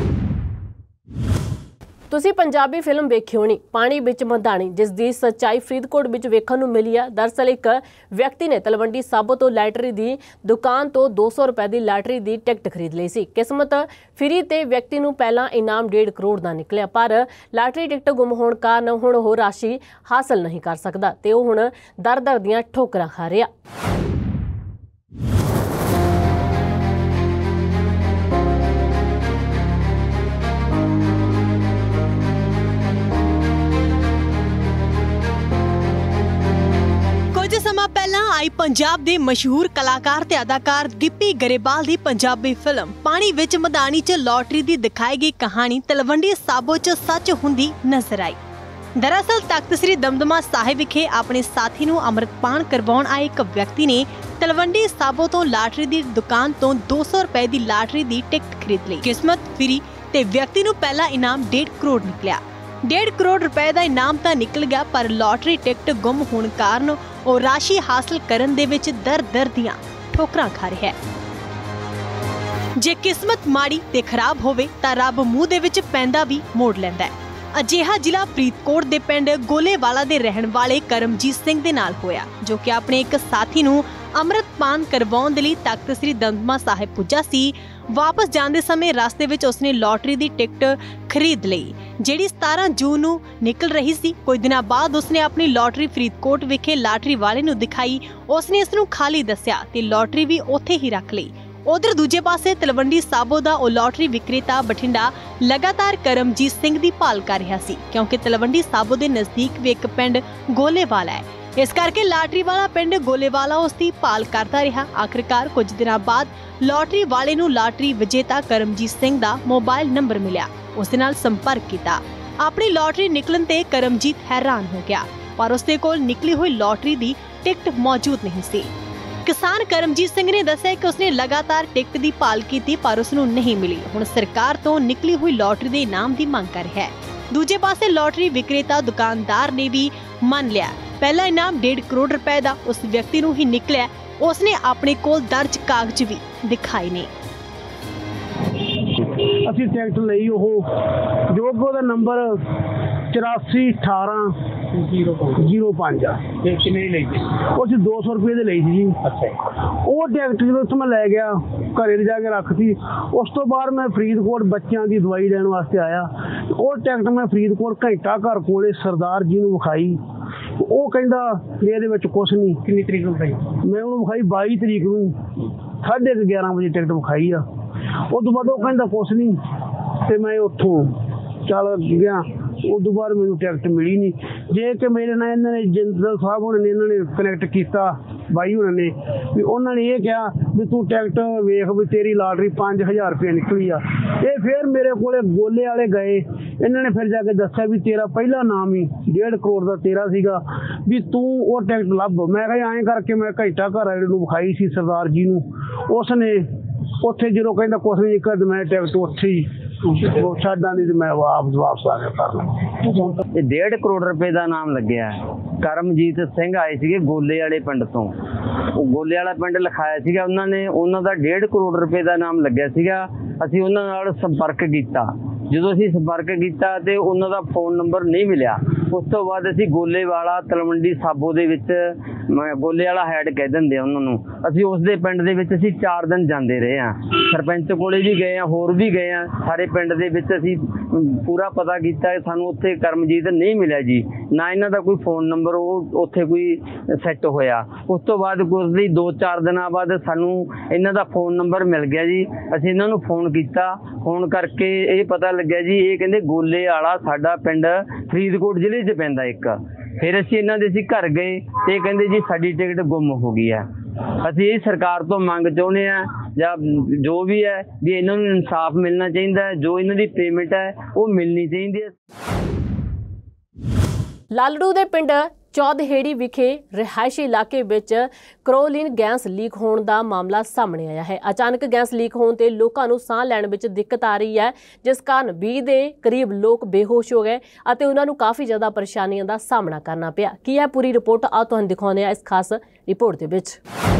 S1: ਤੁਸੀਂ ਪੰਜਾਬੀ ਫਿਲਮ ਵੇਖੀ ਹੋਣੀ ਪਾਣੀ ਵਿੱਚ ਮਧਾਣੀ, ਜਿਸ ਦੀ ਸੱਚਾਈ ਫਰੀਦਕੋਟ ਵਿੱਚ ਵੇਖਣ ਨੂੰ ਮਿਲੀ ਹੈ। ਦਰਅਸਲ ਇੱਕ ਵਿਅਕਤੀ ਨੇ ਤਲਵੰਡੀ ਸਾਬੋ ਤੋਂ ਲਾਟਰੀ ਦੀ ਦੁਕਾਨ ਤੋਂ 200 ਰੁਪਏ ਦੀ ਲਾਟਰੀ ਦੀ ਟਿਕਟ ਖਰੀਦ ਲਈ ਸੀ। ਕਿਸਮਤ ਫਿਰੀ ਤੇ ਵਿਅਕਤੀ ਨੂੰ ਪਹਿਲਾਂ ਇਨਾਮ 1.5 ਕਰੋੜ ਦਾ ਨਿਕਲਿਆ, ਪਰ ਲਾਟਰੀ ਟਿਕਟ ਗੁੰਮ ਹੋਣ ਕਾਰਨ ਹੁਣ ਉਹ ਰਾਸ਼ੀ ਹਾਸਲ ਨਹੀਂ ਕਰ ਸਕਦਾ ਤੇ ਉਹ ਹੁਣ ਦਰ-ਦਰ ਦੀਆਂ ਠੋਕਰਾਂ ਖਾ ਰਿਹਾ।
S4: ਕੁਝ ਸਮਾਂ ਪਹਿਲਾਂ ਆਈ ਪੰਜਾਬ ਦੇ ਮਸ਼ਹੂਰ ਕਲਾਕਾਰ ਤੇ ਅਦਾਕਾਰ ਗਿੱਪੀ ਗਰੇਵਾਲ ਦੀ ਪੰਜਾਬੀ ਫਿਲਮ ਪਾਣੀ ਵਿੱਚ ਮਧਾਣੀ 'ਚ ਲਾਟਰੀ ਦੀ ਦਿਖਾਈ ਗਈ ਕਹਾਣੀ ਤਲਵੰਡੀ ਸਾਬੋ 'ਚ ਸੱਚ ਹੁੰਦੀ ਨਜ਼ਰ ਆਈ। ਦਰਅਸਲ ਤਖਤ ਸ੍ਰੀ ਦਮਦਮਾ ਸਾਹਿਬ ਵਿਖੇ ਆਪਣੇ ਸਾਥੀ ਨੂੰ ਅੰਮ੍ਰਿਤਪਾਨ ਕਰਵਾਉਣ ਆਏ ਇੱਕ ਵਿਅਕਤੀ ਨੇ ਤਲਵੰਡੀ ਸਾਬੋ ਤੋਂ ਲਾਟਰੀ ਦੀ ਦੁਕਾਨ ਤੋਂ 200 ਰੁਪਏ ਦੀ ਲਾਟਰੀ ਦੀ ਟਿਕਟ ਖਰੀਦ ਲਈ। ਕਿਸਮਤ ਫਿਰੀ ਤੇ ਵਿਅਕਤੀ ਨੂੰ ਪਹਿਲਾ ਇਨਾਮ 1.5 ਕਰੋੜ ਨਿਕਲਿਆ। 1.5 ਕਰੋੜ ਰੁਪਏ ਦਾ ਇਨਾਮ ਤਾਂ ਨਿਕਲ ਗਿਆ, ਪਰ ਲਾਟਰੀ ਟਿਕਟ ਗੁੰਮ ਹੋਣ ਕਾਰਨ ਉਹ ਰਾਸ਼ੀ ਹਾਸਲ ਕਰਨ ਦੇ ਵਿੱਚ ਦਰ-ਦਰ ਦੀਆਂ ਠੋਕਰਾਂ ਖਾ ਰਿਹਾ ਹੈ। ਜੇ ਕਿਸਮਤ ਮਾੜੀ ਤੇ ਖਰਾਬ ਹੋਵੇ ਤਾਂ ਰੱਬ ਮੂੰਹ ਦੇ ਵਿੱਚ ਪੈਂਦਾ ਵੀ ਮੋੜ ਲੈਂਦਾ ਹੈ। ਅਜਿਹਾ ਜ਼ਿਲ੍ਹਾ ਫਰੀਦਕੋਟ ਦੇ ਪਿੰਡ ਗੋਲੇਵਾਲਾ ਦੇ ਰਹਿਣ ਵਾਲੇ ਕਰਮਜੀਤ ਸਿੰਘ ਦੇ ਨਾਲ ਹੋਇਆ, ਜੋ ਕਿ ਆਪਣੇ ਇੱਕ ਸਾਥੀ ਨੂੰ ਅੰਮ੍ਰਿਤਪਾਨ ਕਰਵਾਉਣ ਦੇ ਲਈ ਤਖਤ ਸ੍ਰੀ ਦਮਦਮਾ ਸਾਹਿਬ ਪੁੱਜਾ ਸੀ। ਵਾਪਸ ਜਾਂਦੇ ਸਮੇਂ ਰਸਤੇ ਵਿੱਚ ਉਸਨੇ ਲਾਟਰੀ ਦੀ ਟਿਕਟ ਖਰੀਦ ਲਈ, ਜਿਹੜੀ 17 ਜੂਨ ਨੂੰ ਨਿਕਲ ਰਹੀ ਸੀ। ਕੁਝ ਦਿਨਾਂ ਬਾਅਦ ਉਸਨੇ ਆਪਣੀ ਲਾਟਰੀ ਫਰੀਦਕੋਟ ਵਿਖੇ ਲਾਟਰੀ ਵਾਲੇ ਨੂੰ ਦਿਖਾਈ। ਉਸਨੇ ਇਸ ਨੂੰ ਖਾਲੀ ਦੱਸਿਆ ਤੇ ਲਾਟਰੀ ਵੀ ਉੱਥੇ ਹੀ ਰੱਖ ਲਈ। ਉਧਰ ਦੂਜੇ ਪਾਸੇ ਤਲਵੰਡੀ ਸਾਬੋ ਦਾ ਉਹ ਲਾਟਰੀ ਵਿਕਰੇਤਾ ਬਠਿੰਡਾ ਲਗਾਤਾਰ ਕਰਮਜੀਤ ਸਿੰਘ ਦੀ ਭਾਲ ਕਰ ਰਿਹਾ ਸੀ, ਕਿਉਂਕਿ ਤਲਵੰਡੀ ਸਾਬੋ ਦੇ ਨਜ਼ਦੀਕ ਵੀ ਇੱਕ ਪਿੰਡ ਗੋਲੇਵਾਲਾ ਹੈ। ਇਸ ਕਰਕੇ ਲਾਟਰੀ ਵਾਲਾ ਪਿੰਡ ਗੋਲੇਵਾਲਾ ਉਸ ਦੀ ਭਾਲ ਕਰਦਾ ਰਿਹਾ। ਆਖਿਰਕਾਰ ਕੁਝ ਦਿਨਾਂ ਬਾਅਦ ਲਾਟਰੀ ਵਾਲੇ ਨੂੰ ਲਾਟਰੀ ਵਿਜੇਤਾ ਕਰਮਜੀਤ ਸਿੰਘ ਦਾ ਮੋਬਾਈਲ ਨੰਬਰ ਮਿਲਿਆ। ਉਸ ਦੇ ਨਾਲ ਸੰਪਰਕ ਕੀਤਾ। ਆਪਣੀ ਲਾਟਰੀ ਨਿਕਲਣ ਤੇ ਕਰਮਜੀਤ ਹੈਰਾਨ ਹੋ ਗਿਆ, ਪਰ ਉਸ ਦੇ ਕੋਲ ਨਿਕਲੀ ਹੋਈ ਲਾਟਰੀ ਦੀ ਟਿਕਟ ਮੌਜੂਦ ਨਹੀਂ ਸੀ। ਕਿਸਾਨ ਕਰਮਜੀਤ ਸਿੰਘ ਨੇ ਦੱਸਿਆ ਕਿ ਉਸਨੇ ਲਗਾਤਾਰ ਟਿਕਟ ਦੀ ਭਾਲ ਕੀਤੀ, ਪਰ ਉਸ ਨੂੰ ਨਹੀਂ ਮਿਲੀ। ਹੁਣ ਸਰਕਾਰ ਤੋਂ ਨਿਕਲੀ ਹੋਈ ਲਾਟਰੀ ਦੇ ਇਨਾਮ ਦੀ ਮੰਗ ਕਰ ਰਿਹਾ ਹੈ। ਦੂਜੇ ਪਾਸੇ ਲਾਟਰੀ ਵਿਕਰੇਤਾ ਦੁਕਾਨਦਾਰ ਨੇ ਵੀ ਮੰਨ ਲਿਆ, ਪਹਿਲਾ ਇਨਾਮ 1.5 ਕਰੋੜ ਰੁਪਏ ਦਾ ਉਸ ਵਿਅਕਤੀ ਨੂੰ ਹੀ ਨਿਕਲਿਆ। ਉਸਨੇ ਆਪਣੇ ਕੋਲ ਦਰਜ ਕਾਗਜ਼ ਵੀ ਦਿਖਾਏ ਨੇ।
S13: ਅਸੀਂ ਟਿਕਟ ਲਈ, ਉਹ ਜੋ ਉਹਦਾ ਨੰਬਰ 841805 ਆ। ਕਿੰਨੇ ਲਈ ਸੀ? ਉਹ 200 ਰੁਪਏ ਦੇ ਲਈ ਸੀ ਜੀ। ਅੱਛਾ। ਉਹ ਟਿਕਟ ਜਦੋਂ ਉੱਥੇ ਮੈਂ ਲੈ ਗਿਆ, ਘਰੇ ਜਾ ਕੇ ਰੱਖਤੀ। ਉਸ ਤੋਂ ਬਾਅਦ ਮੈਂ ਫਰੀਦਕੋਟ ਬੱਚਿਆਂ ਦੀ ਦਵਾਈ ਲੈਣ ਵਾਸਤੇ ਆਇਆ। ਉਹ ਟਿਕਟ ਮੈਂ ਫਰੀਦਕੋਟ ਘੰਟਾ ਘਰ ਕੋਲੇ ਸਰਦਾਰ ਜੀ ਨੂੰ ਵਿਖਾਈ। ਉਹ ਕਹਿੰਦਾ ਵੀ ਇਹਦੇ ਵਿੱਚ ਕੁਛ ਨਹੀਂ। ਕਿੰਨੀ ਤਰੀਕ ਨੂੰ ਵਿਖਾਈ? ਮੈਂ ਉਹਨੂੰ ਵਿਖਾਈ 22 ਤਰੀਕ ਨੂੰ 11:30 ਵਜੇ ਟਿਕਟ ਵਿਖਾਈ ਆ। ਉਹ ਤੋਂ ਬਾਅਦ ਉਹ ਕਹਿੰਦਾ ਕੁਛ ਨਹੀਂ, ਤੇ ਮੈਂ ਉੱਥੋਂ ਚੱਲ ਗਿਆ। ਉਸ ਤੋਂ ਬਾਅਦ ਮੈਨੂੰ ਟਿਕਟ ਮਿਲੀ ਨਹੀਂ। ਜੇ ਕਿ ਮੇਰੇ ਨਾਲ ਇਹਨਾਂ ਨੇ ਜਿੰਦਲ ਸਾਹਿਬ ਹੋਣਾ ਨੇ ਇਹਨਾਂ ਨੇ ਕਨੈਕਟ ਕੀਤਾ, ਬਾਈ ਹੋਣਾ ਨੇ, ਵੀ ਉਹਨਾਂ ਨੇ ਇਹ ਕਿਹਾ ਵੀ ਤੂੰ ਟਿਕਟ ਵੇਖ ਵੀ ਤੇਰੀ ਲਾਟਰੀ 5000 ਰੁਪਏ ਨਿਕਲੀ ਆ। ਇਹ ਫਿਰ ਮੇਰੇ ਕੋਲੇ ਗੋਲੇ ਵਾਲੇ ਗਏ, ਇਹਨਾਂ ਨੇ ਫਿਰ ਜਾ ਕੇ ਦੱਸਿਆ ਵੀ ਤੇਰਾ ਪਹਿਲਾ ਨਾਮ ਹੀ 1.5 ਕਰੋੜ ਦਾ ਤੇਰਾ ਸੀਗਾ, ਵੀ ਤੂੰ ਉਹ ਟਿਕਟ ਲੱਭ। ਮੈਂ ਕਿਹਾ ਐਂ ਕਰਕੇ ਮੈਂ ਘੰਟਾ ਘਰ ਵਾਲੇ ਨੂੰ ਵਿਖਾਈ ਸੀ ਸਰਦਾਰ ਜੀ ਨੂੰ। ਉਸ ਨੇ ਉੱਥੇ ਜਦੋਂ ਕਹਿੰਦਾ ਕੁਛ ਨਹੀਂ ਨਿਕਲਿਆ ਤੇ ਮੈਂ ਟਿਕਟ ਉੱਥੇ ਹੀ ਛੱਡਾਂ ਦੀ ਤੇ ਮੈਂ ਵਾਪਸ ਆ ਗਿਆ ਕਰਨਾ।
S14: ਇਹ 1.5 ਕਰੋੜ ਰੁਪਏ ਦਾ ਨਾਮ ਲੱਗਿਆ। ਕਰਮਜੀਤ ਸਿੰਘ ਆਏ ਸੀਗੇ ਗੋਲੇ ਵਾਲੇ ਪਿੰਡ ਤੋਂ। ਗੋਲੇ ਵਾਲਾ ਪਿੰਡ ਲਿਖਾਇਆ ਸੀਗਾ ਉਹਨਾਂ ਨੇ। ਉਹਨਾਂ ਦਾ 1.5 ਕਰੋੜ ਰੁਪਏ ਦਾ ਨਾਮ ਲੱਗਿਆ ਸੀਗਾ। ਅਸੀਂ ਉਹਨਾਂ ਨਾਲ ਸੰਪਰਕ ਕੀਤਾ। ਜਦੋਂ ਅਸੀਂ ਸੰਪਰਕ ਕੀਤਾ ਤੇ ਉਹਨਾਂ ਦਾ ਫੋਨ ਨੰਬਰ ਨਹੀਂ ਮਿਲਿਆ। ਉਸ ਤੋਂ ਬਾਅਦ ਅਸੀਂ ਗੋਲੇਵਾਲਾ ਤਲਵੰਡੀ ਸਾਬੋ ਦੇ ਵਿੱਚ, ਗੋਲੇ ਵਾਲਾ ਹੈਡ ਕਹਿ ਦਿੰਦੇ ਆ ਉਹਨਾਂ ਨੂੰ, ਅਸੀਂ ਉਸ ਦੇ ਪਿੰਡ ਦੇ ਵਿੱਚ ਅਸੀਂ 4 ਦਿਨ ਜਾਂਦੇ ਰਹੇ ਹਾਂ। ਸਰਪੰਚ ਕੋਲੇ ਵੀ ਗਏ ਹਾਂ, ਹੋਰ ਵੀ ਗਏ ਹਾਂ। ਸਾਰੇ ਪਿੰਡ ਦੇ ਵਿੱਚ ਅਸੀਂ ਪੂਰਾ ਪਤਾ ਕੀਤਾ, ਸਾਨੂੰ ਉੱਥੇ ਕਰਮਜੀਤ ਨਹੀਂ ਮਿਲਿਆ ਜੀ, ਨਾ ਇਹਨਾਂ ਦਾ ਕੋਈ ਫੋਨ ਨੰਬਰ ਉਹ ਉੱਥੇ ਕੋਈ ਸੈੱਟ ਹੋਇਆ। ਉਸ ਤੋਂ ਬਾਅਦ ਕੁਝ ਲਈ 2-4 ਦਿਨਾਂ ਬਾਅਦ ਸਾਨੂੰ ਇਹਨਾਂ ਦਾ ਫੋਨ ਨੰਬਰ ਮਿਲ ਗਿਆ ਜੀ। ਅਸੀਂ ਇਹਨਾਂ ਨੂੰ ਫੋਨ ਕੀਤਾ। ਫੋਨ ਕਰਕੇ ਇਹ ਪਤਾ ਲੱਗਿਆ ਜੀ, ਇਹ ਕਹਿੰਦੇ ਗੋਲੇ ਵਾਲਾ ਸਾਡਾ ਪਿੰਡ ਫਰੀਦਕੋਟ ਜ਼ਿਲ੍ਹੇ 'ਚ ਪੈਂਦਾ ਇੱਕ। ਫਿਰ ਅਸੀਂ ਇਹਨਾਂ ਦੇ ਘਰ ਗਏ ਤੇ ਕਹਿੰਦੇ ਜੀ ਸਾਡੀ ਟਿਕਟ ਗੁੰਮ ਹੋ ਗਈ ਹੈ। ਅਸੀਂ ਇਹ ਸਰਕਾਰ ਤੋਂ ਮੰਗ ਚਾਹੁੰਦੇ ਹਾਂ ਜਾਂ ਜੋ ਵੀ ਹੈ ਵੀ ਇਹਨਾਂ ਨੂੰ ਇਨਸਾਫ ਮਿਲਣਾ ਚਾਹੀਦਾ ਹੈ। ਜੋ ਇਹਨਾਂ ਦੀ ਪੇਮੈਂਟ ਹੈ ਉਹ ਮਿਲਣੀ ਚਾਹੀਦੀ ਹੈ।
S1: ਲਾਲੜੂ ਦੇ ਪਿੰਡ ਚੌਦਹੇੜੀ ਵਿਖੇ ਰਿਹਾਇਸ਼ੀ ਇਲਾਕੇ ਵਿੱਚ ਕਰੋਲੀਨ ਗੈਸ ਲੀਕ ਹੋਣ ਦਾ ਮਾਮਲਾ ਸਾਹਮਣੇ ਆਇਆ ਹੈ। ਅਚਾਨਕ ਗੈਸ ਲੀਕ ਹੋਣ ਤੇ ਲੋਕਾਂ ਨੂੰ ਸਾਹ ਲੈਣ ਵਿੱਚ ਦਿੱਕਤ ਆ ਰਹੀ ਹੈ, ਜਿਸ ਕਾਰਨ 20 ਦੇ ਕਰੀਬ ਲੋਕ ਬੇਹੋਸ਼ ਹੋ ਗਏ ਅਤੇ ਉਹਨਾਂ ਨੂੰ ਕਾਫੀ ਜ਼ਿਆਦਾ ਪਰੇਸ਼ਾਨੀਆਂ ਦਾ ਸਾਹਮਣਾ ਕਰਨਾ ਪਿਆ। ਕੀ ਹੈ ਪੂਰੀ ਰਿਪੋਰਟ, ਆਓ ਤੁਹਾਨੂੰ ਦਿਖਾਉਂਦੇ ਹਾਂ ਇਸ ਖਾਸ ਰਿਪੋਰਟ ਦੇ ਵਿੱਚ।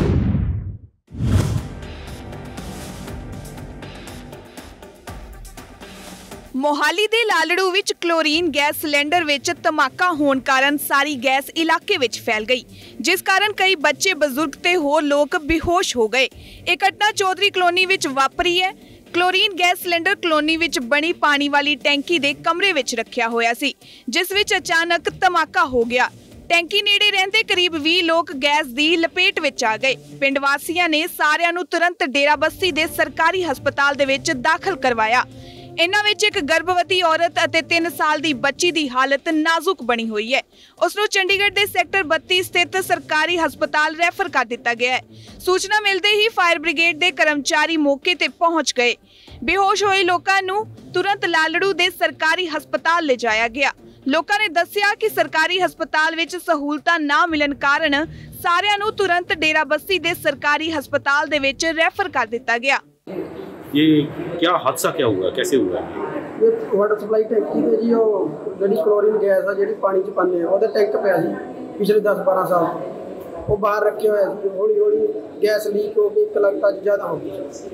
S2: ਮੋਹਾਲੀ ਦੇ ਲਾਲੜੂ ਵਿੱਚ ਕਲੋਰੀਨ ਗੈਸ ਸਿਲੰਡਰ ਵਿੱਚ ਧਮਾਕਾ ਹੋਣ ਕਾਰਨ ਸਾਰੀ ਗੈਸ ਇਲਾਕੇ ਵਿੱਚ ਫੈਲ ਗਈ, ਜਿਸ ਕਾਰਨ ਕਈ ਬੱਚੇ, ਬਜ਼ੁਰਗ ਤੇ ਹੋਰ ਲੋਕ ਬੇਹੋਸ਼ ਹੋ ਗਏ। ਇਹ ਘਟਨਾ ਚੌਧਰੀ ਕਲੋਨੀ ਵਿੱਚ ਵਾਪਰੀ ਹੈ। ਕਲੋਰੀਨ ਗੈਸ ਸਿਲੰਡਰ ਕਲੋਨੀ ਵਿੱਚ ਬਣੀ ਪਾਣੀ ਵਾਲੀ ਟੈਂਕੀ ਦੇ ਕਮਰੇ ਵਿੱਚ ਰੱਖਿਆ ਹੋਇਆ ਸੀ, ਜਿਸ ਵਿੱਚ ਅਚਾਨਕ ਧਮਾਕਾ ਹੋ ਗਿਆ। ਟੈਂਕੀ ਨੇੜੇ ਰਹਿੰਦੇ ਕਰੀਬ 20 ਲੋਕ ਗੈਸ ਦੀ ਲਪੇਟ ਵਿੱਚ ਆ ਗਏ। ਪਿੰਡ ਵਾਸੀਆਂ ਨੇ ਸਾਰਿਆਂ ਨੂੰ ਤੁਰੰਤ ਡੇਰਾਬੱਸੀ ਦੇ ਸਰਕਾਰੀ ਹਸਪਤਾਲ ਦੇ ਵਿੱਚ ਦਾਖਲ ਕਰਵਾਇਆ। ਇਨ੍ਹਾਂ ਵਿੱਚ ਇੱਕ ਗਰਭਵਤੀ ਔਰਤ ਅਤੇ 3 ਸਾਲ ਦੀ ਬੱਚੀ ਦੀ ਹਾਲਤ ਨਾਜ਼ੁਕ ਬਣੀ ਹੋਈ ਹੈ। ਉਸ ਨੂੰ ਚੰਡੀਗੜ੍ਹ ਦੇ ਸੈਕਟਰ 32 ਸਥਿਤ ਸਰਕਾਰੀ ਹਸਪਤਾਲ ਰੈਫਰ ਕਰ ਦਿੱਤਾ ਗਿਆ ਹੈ। ਸੂਚਨਾ ਮਿਲਦੇ ਹੀ ਫਾਇਰ ਬ੍ਰਿਗੇਡ ਦੇ ਕਰਮਚਾਰੀ ਮੌਕੇ ਤੇ ਪਹੁੰਚ ਗਏ। ਬੇਹੋਸ਼ ਹੋਏ ਲੋਕਾਂ ਨੂੰ ਤੁਰੰਤ ਲਾਲੜੂ ਦੇ ਸਰਕਾਰੀ ਹਸਪਤਾਲ ਲਿਜਾਇਆ ਗਿਆ। ਲੋਕਾਂ ਨੇ ਦੱਸਿਆ ਕਿ ਸਰਕਾਰੀ ਹਸਪਤਾਲ ਵਿੱਚ ਸਹੂਲਤਾਂ ਨਾ ਮਿਲਣ ਕਾਰਨ ਸਾਰਿਆਂ ਨੂੰ ਤੁਰੰਤ ਡੇਰਾਬੱਸੀ ਦੇ ਸਰਕਾਰੀ ਹਸਪਤਾਲ ਦੇ ਵਿੱਚ ਰੈਫਰ ਕਰ ਦਿੱਤਾ ਗਿਆ।
S15: ये क्या हादसा क्या हुआ, कैसे हुआ?
S16: ये वाटर सप्लाई टैंकी ਤੇ ਜੀ ਉਹ ਜਿਹੜੀ ਕਲੋਰੀਨ ਗੈਸ ਆ ਜਿਹੜੀ ਪਾਣੀ 'ਚ ਪਾਉਂਦੇ ਆ ਉਹਦਾ ਟੈਂਕ ਪਿਆ ਸੀ ਪਿਛਲੇ 10-12 ਸਾਲ ਤੋਂ। ਉਹ ਬਾਹਰ ਰੱਖਿਆ ਹੋਇਆ ਸੀ। ਹੌਲੀ ਹੌਲੀ ਗੈਸ ਲੀਕ ਹੋ ਕੇ 1 ਲੱਖ ਤੱਕ ਜ਼ਿਆਦਾ ਹੋ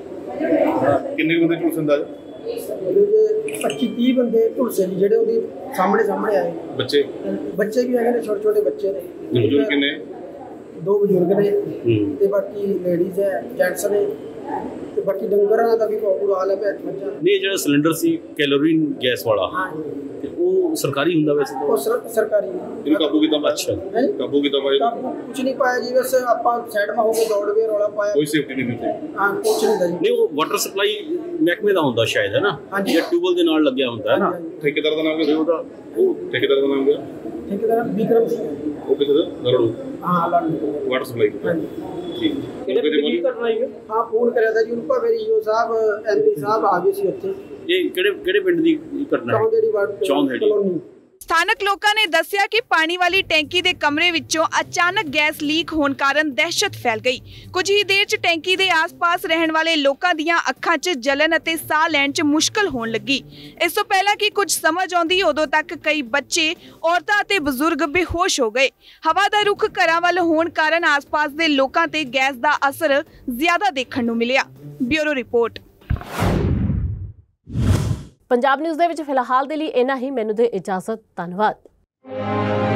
S16: ਗਈ।
S15: ਕਿੰਨੇ ਬੰਦੇ ਝੁਲਸੇ ਅੰਦਾਜ਼ਾ?
S16: ਇਹਦੇ 25-30 ਬੰਦੇ ਝੁਲਸੇ ਜੀ, ਜਿਹੜੇ ਉਹਦੇ ਸਾਹਮਣੇ ਆਏ। ਬੱਚੇ ਵੀ ਹੈਗੇ ਨੇ, ਛੋਟੇ ਛੋਟੇ ਬੱਚੇ ਨੇ।
S15: ਬਜ਼ੁਰਗ ਕਿੰਨੇ?
S16: 2 ਬਜ਼ੁਰਗ ਨੇ ਤੇ ਬਾਕੀ ਲੇਡੀਜ਼ ਹੈ, ਜੈਂਟਸ ਨੇ ਤੇ ਬਾਕੀ ਡੰਗਰਾਂ ਦਾ ਵੀ ਬਹੁਤ ਬੁਰਾ ਹਾਲ ਹੈ।
S15: ਨਹੀਂ, ਜਿਹੜਾ ਸਿਲੰਡਰ ਸੀ ਕੈਲੋਰੀਨ ਗੈਸ ਵਾਲਾ, ਤੇ ਉਹ ਸਰਕਾਰੀ ਹੁੰਦਾ ਵੈਸੇ ਤਾਂ?
S16: ਉਹ ਸਰਕਾਰੀ।
S15: ਇਹਨੂੰ ਕਾਬੂ ਕੀਤਾ? ਅੱਛਾ, ਕਾਬੂ ਕੀਤਾ ਭਾਈ?
S16: ਕਾਬੂ ਕੁਝ ਨਹੀਂ ਪਾਇਆ ਜੀ, ਬਸ ਆਪਾਂ ਸਾਈਡ ਮਾ ਹੋ ਕੇ ਦੌੜ ਗਏ, ਰੌਲਾ ਪਾਇਆ।
S15: ਕੋਈ ਸੇਫਟੀ ਨਹੀਂ ਮਿਲਦੀ?
S16: ਹਾਂ, ਕੁਝ ਨਹੀਂ ਦਾ ਜੀ।
S15: ਨਹੀਂ, ਉਹ ਵਾਟਰ ਸਪਲਾਈ ਮਹਿਕਮੇ ਦਾ ਹੁੰਦਾ ਸ਼ਾਇਦ, ਹੈ ਨਾ, ਜਾਂ ਟਿਊਬਲ ਦੇ ਨਾਲ ਲੱਗਿਆ ਹੁੰਦਾ, ਹੈ ਨਾ। ਠੇਕੇਦਾਰ ਦਾ ਨਾਮ ਕੀ ਉਹਦਾ? ਉਹ ਠੇਕੇਦਾਰ ਦਾ ਨਾਮ ਕੀ?
S16: ਠੇਕੇਦਾਰ ਵਿਕਰਮ ਸਿੰਘ।
S15: ਉਹ ਕਿੱਥੇ ਦਾ? ਲਾਲੜੂ।
S16: ਹਾਂ, ਲਾਲੜੂ
S15: ਵਾਟਰ ਸਪਲਾਈ। ਠੀਕ।
S16: ਹਾਂ, ਫੋਨ ਕਰਿਆ था जी उनको, फिर ईओ साहब, एमपी साहब आ गए सी उत्थे।
S15: ਇਹ ਕਿਹੜੇ ਪਿੰਡ ਦੀ ਘਟਨਾ ਹੈ? ਚੌਂਦਹੇੜੀ।
S2: ਸਥਾਨਕ ਲੋਕਾਂ ਨੇ ਦੱਸਿਆ ਕਿ ਪਾਣੀ ਵਾਲੀ ਟੈਂਕੀ ਦੇ ਕਮਰੇ ਵਿੱਚੋਂ ਅਚਾਨਕ ਗੈਸ ਲੀਕ ਹੋਣ ਕਾਰਨ ਦਹਿਸ਼ਤ ਫੈਲ ਗਈ। ਕੁਝ ਹੀ ਦੇਰ 'ਚ ਟੈਂਕੀ ਦੇ ਆਸ-ਪਾਸ ਰਹਿਣ ਵਾਲੇ ਲੋਕਾਂ ਦੀਆਂ ਅੱਖਾਂ 'ਚ ਜਲਨ ਅਤੇ ਸਾਹ ਲੈਣ 'ਚ ਮੁਸ਼ਕਲ ਹੋਣ ਲੱਗੀ। ਇਸ ਤੋਂ ਪਹਿਲਾਂ ਕਿ ਕੁਝ ਸਮਝ ਆਉਂਦੀ, ਉਦੋਂ ਤੱਕ ਕਈ ਬੱਚੇ, ਔਰਤਾਂ ਅਤੇ ਬਜ਼ੁਰਗ ਬੇਹੋਸ਼ ਹੋ ਗਏ। ਹਵਾ ਦਾ ਰੁਖ ਘਰਾਂ ਵੱਲ ਹੋਣ ਕਾਰਨ ਆਸ-ਪਾਸ ਦੇ ਲੋਕਾਂ ਤੇ ਗੈਸ ਦਾ ਅਸਰ ਜ਼ਿਆਦਾ ਦੇਖਣ ਨੂੰ ਮਿਲਿਆ। Bureau report.
S1: ਪੰਜਾਬ ਨਿਊਜ਼ ਦੇ ਵਿੱਚ ਫਿਲਹਾਲ ਦੇ ਲਈ ਇੰਨਾ ਹੀ। ਮੈਨੂੰ ਦੇ ਇਜਾਜ਼ਤ। ਧੰਨਵਾਦ।